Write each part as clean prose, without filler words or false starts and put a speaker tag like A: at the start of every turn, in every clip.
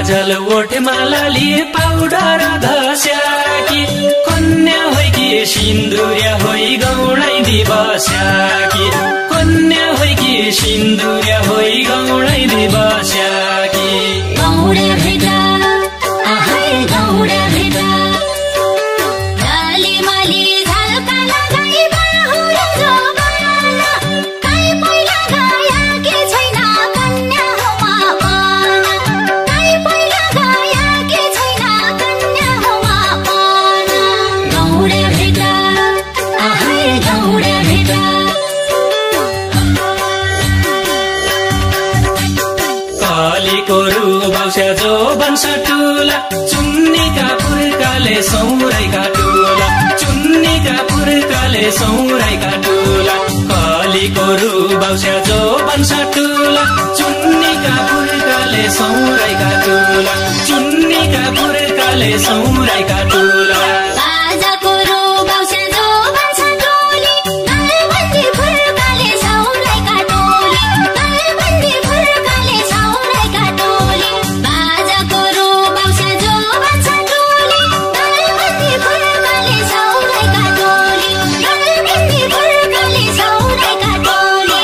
A: काजल ओठमा लाली powder घस्याकी कन्या होइ कि सिन्दुर्या होइ गौडै दिवस्याकी कन्या होइ कि सिन्दुर्या होइ गौडै दिवस्याकी
B: गौडा भेटा आहै गौडा भेटा गाली माली झल्का लगाई बाहुर जोबाना काई पहिला गया के छैन कन्या होमा पाना काई पहिला गया के छैन कन्या होमा पाना गौडा भेटा आहै गौडा भेटा
A: कालीको रुबाउस्या जो बन्सटुला चुन्नीका पुर्काले सौराइका टुला चुन्नीका पुर्काले सौराइका टुला कालीको रुबाउस्या जो बन्सटुला चुन्नीका पुर्काले सौराइका टुला चुन्नीका पुर्काले सौराइका टुला
B: बाजाको रुबाउस्या जो बन्सटुली गलबन्दी फुर्काले सौराइका टोली गलबन्दी फुर्काले सौराइका टोली बाजाको रुबाउस्या जो बन्सटुली गलबन्दी फुर्काले सौराइका टोली गलबन्दी फुर्काले सौराइका टोली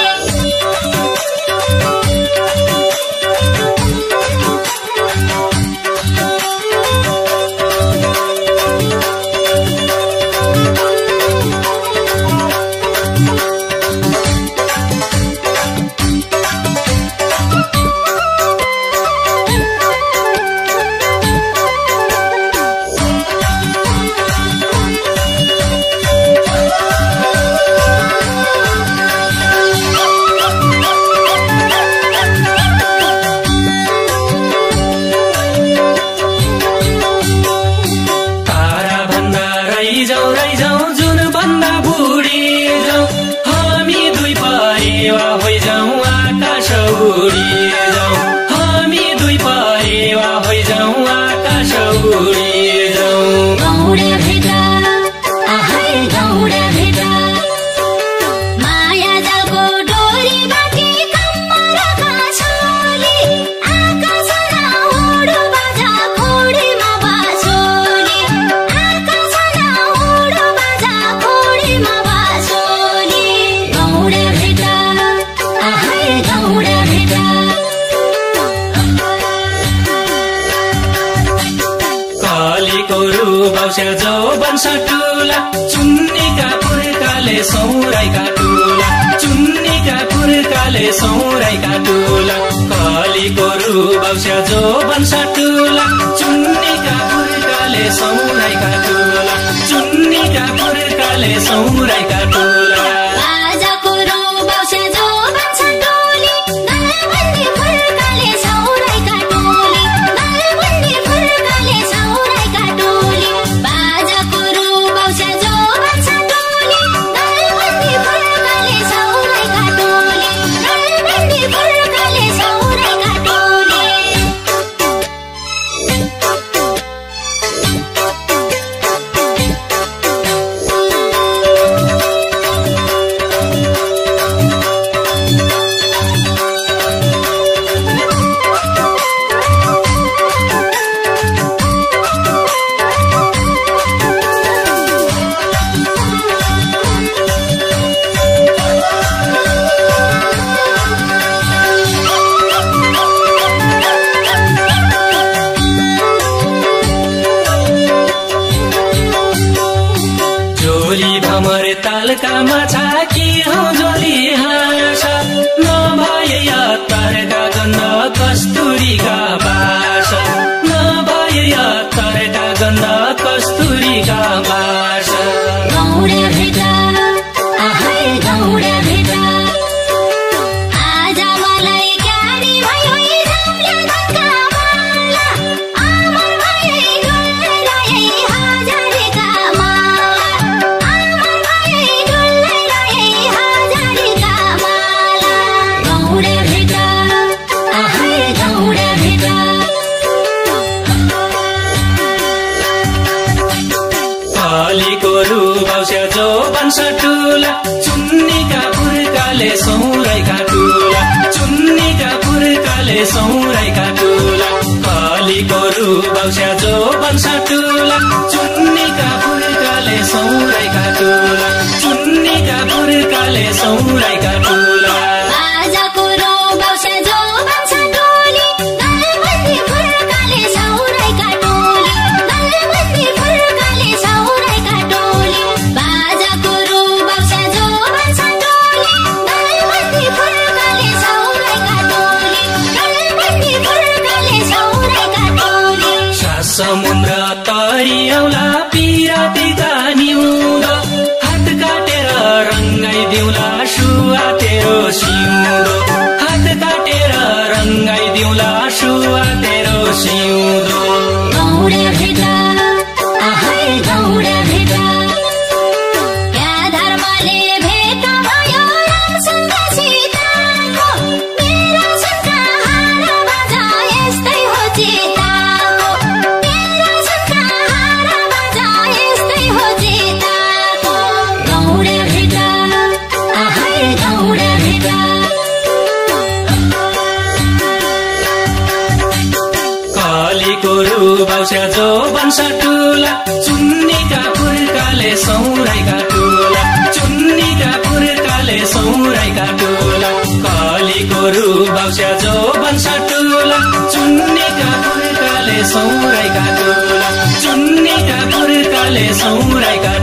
A: तारा भन्दा रैजाउ जुन भन्दा बुढी जाउँ हामी दुई परेवा होइजाउँ आकाश उडी जाउँ हामी दुई परेवा होइजाउँ आकाश उडी जाउँ
B: गौडा भेटा आहै गौडा भेटा माया जालको डोरी बाटी कम्मरका छोली आकाशमा उडो बाजा खोडीमा बाँसोली आकाशमा उडो बाजा खोडीमा बाँसोली गौडा भेटा आहै गौडा भेटा
A: कालीको रुबाउस्या जो बन्सटुला चुन्नीका पुर्काले सौराइका टुला चुन्नीका पुर्काले सौराइका टुला कालीको रुबाउस्या जो बन्सटुला चुन्नीका पुर्काले सौराइका टुला चुन्नीका पुर्काले सौराइका टुला
B: बाजाको रुबाउस्या जो बन्सटुली गलबन्दी फुर्काले सौराइका टोली गलबन्दी फुर्काले सौराइका टोली बाजाको रुबाउस्या जो बन्सटुली गलबन्दी फुर्काले सौराइका टोली गलबन्दी फुर्काले सौराइका टोली
A: जोली भमर तालका माछा कि हौ जोली हाँस नभए तरका गन्ध कस्तुरीका बास नभए तरका गन्ध कस्तुरीका बास
B: गौडा भेटा आहै गौडा भेटा आज मलाई गाडी भयो जाम्ले धक्का माला अमर भए डुल्दै रहे हजारीका माला अमर भए डुल्दै रहे हजारीका माला गौडा भेटा आहै गौडा भेटा
A: कालीको रुबाउस्या जो बन्सटुला चुन्नीका पुर्काले सौराइका टुला चुन्नीका पुर्काले सौराइका टुला कालीको रुबाउस्या जो बन्छ टुला चुन्नीका पुर्काले सौराइका टुला चुन्नीका पुर्काले सौराइका टुला
B: बाजाको रुबाउस्या जो बन्छ टोली दलबन्दी पुर्काले सौराइका टोली दलबन्दी पुर्काले सौराइका टोली बाजाको रुबाउस्या जो बन्छ टोली दलबन्दी पुर्काले सौराइका टोली दलबन्दी पुर्काले सौराइका टोली
A: समुद्र तरियौला पिरातीका निउँदो हात काटेर रङ्गाइदिउँला सुवा तेरो सिउँदो हात काटेर रङ्गाइदिउँला सुवा तेरो सिउँदो
B: गौडा भेटा आहै गौडा भेटा क्या धर्मले भेटा भयो रामसँग सीताको मेरो सुनका हार बाजा यस्तै हो चिताको मेरो सुनका हार बाजा यस्तै हो चिताको गौडा भेटा आहै गौडा भेटा
A: कालीको रुबाउस्या जो बन्छ टुला चुन्नीका पुर्काले सौराइका टुला चुन्नीका पुर्काले सौराइका टुला कालीको रुबाउस्या जो बन्छ टुला चुन्नीका पुर्काले सौराइका टुला चुन्नीका पुर्काले सौराइका